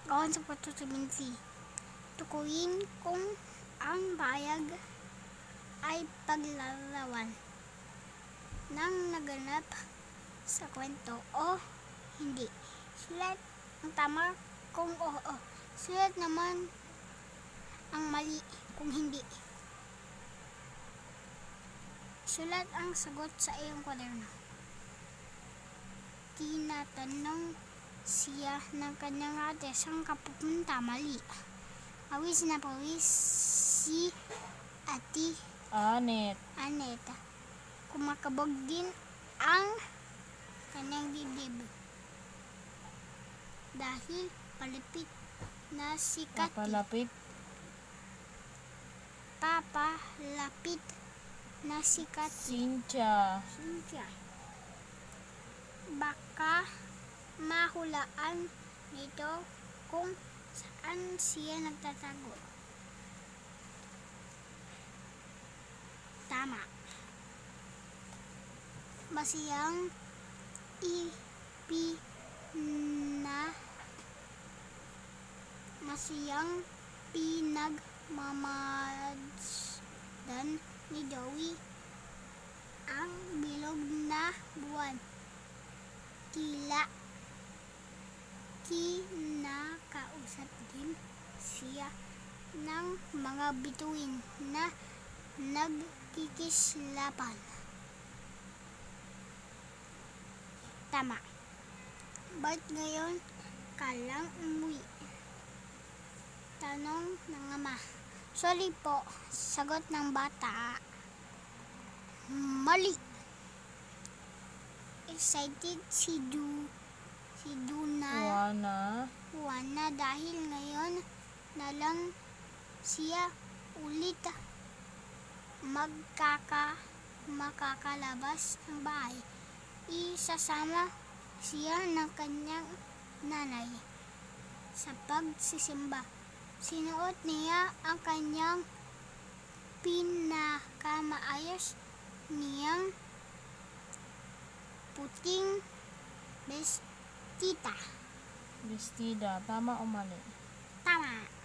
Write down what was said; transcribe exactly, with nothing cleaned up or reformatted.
Gawan sa Puerto Seminci. Tukuyin kung ang bayag ay paglarawan ng naganap sa kwento o hindi. Sulat ang tama kung oo. Sulat naman ang mali kung hindi. Sulat ang sagot sa iyong kwaderno. Tinatanong siya ng kanyang ate saan ka pupunta. Mali. Pawis na pawis si ati Anet. Anet. Kumakabog din ang kanyang dibdib dahil palapit na si Kati. Papalapit. Papalapit na si Kati. Cynthia. Cynthia. Baka mahulaan nito kung saan siya nagtatago. Tama. Masiyang ipina masiyang pinagmamasdan ni Joey ang bilog na buwan. Tila kinakausap din siya ng mga bituin na nagkikislapan. Tama. Ba't ngayon ka lang umuwi? Tanong ng ama. Sorry po, sagot ng bata. Mali. Excited si Du si Duna Juana. Juana dahil ngayon na lang siya ulit magkaka makakalabas ng bahay. Isasama siya ng kanyang nanay sa pagsisimba. Sinuot niya ang kanyang pinakamaayos niyang puting bestita. Bestida. Tama o mali? Tama.